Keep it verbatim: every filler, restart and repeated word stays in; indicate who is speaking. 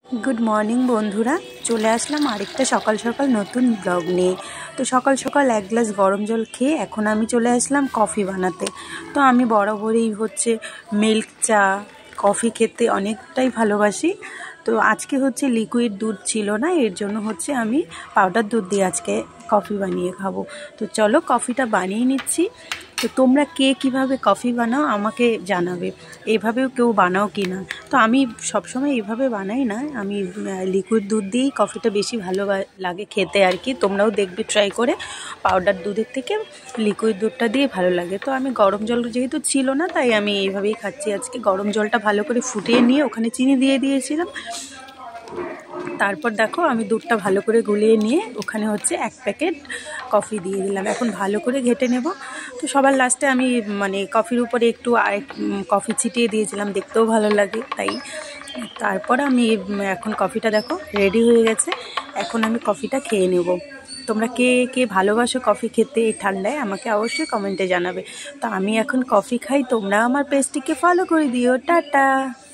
Speaker 1: Good morning बंधुरा चले आसलाम आरेकटा सकाल सकाल नतून ब्लग निये। तो सकाल सकाल एक ग्लास गरम जल खेये एखन आमी चले आसलाम कफि बानाते। तो आमी बराबरई होच्छे मिल्क चा कफि खेते अनेकटाई भालोबासी। तो आज के होच्छे लिकुइड दूध छिलो ना, एर जोन्नो होच्छे आमी पाउडार दूध दिये आज के कफि बानिये खाबो। तो चलो कफिटा बानिये निচ্ছি। तो তোমরা কে কীভাবে কফি বানাও আমাকে জানাবে, এভাবেও কেউ বানাও কি না। তো আমি সবসময় এইভাবে বানাই না, আমি লিকুইড দুধ দিয়েই কফিটা বেশি ভালো লাগে খেতে আর কি। তোমরাও দেখবে ট্রাই করে, পাউডার দুধের থেকে লিকুইড দুধটা দিয়ে ভালো লাগে। তো আমি গরম জল যেহেতু ছিল না তাই আমি এইভাবেই খাচ্ছি আজকে। গরম জলটা ভালো করে ফুটিয়ে নিয়ে ওখানে চিনি দিয়ে দিয়েছিলাম। তারপর দেখো আমি দুধটা ভালো করে গুলিয়ে নিয়ে ওখানে হচ্ছে এক প্যাকেট কফি দিয়ে দিলাম। এখন ভালো করে ঘেটে নেব। তো সবার লাস্টে আমি মানে কফির উপরে একটু আরেক কফি ছিটিয়ে দিয়েছিলাম, দেখতেও ভালো লাগে তাই। তারপর আমি এখন কফিটা দেখো রেডি হয়ে গেছে। এখন আমি কফিটা খেয়ে নেব। তোমরা কে কে ভালোবাসো কফি খেতে এই ঠান্ডায় আমাকে অবশ্যই কমেন্টে জানাবে। তো আমি এখন কফি খাই, তোমরা আমার পেজটিকে ফলো করে দিও। টাটা।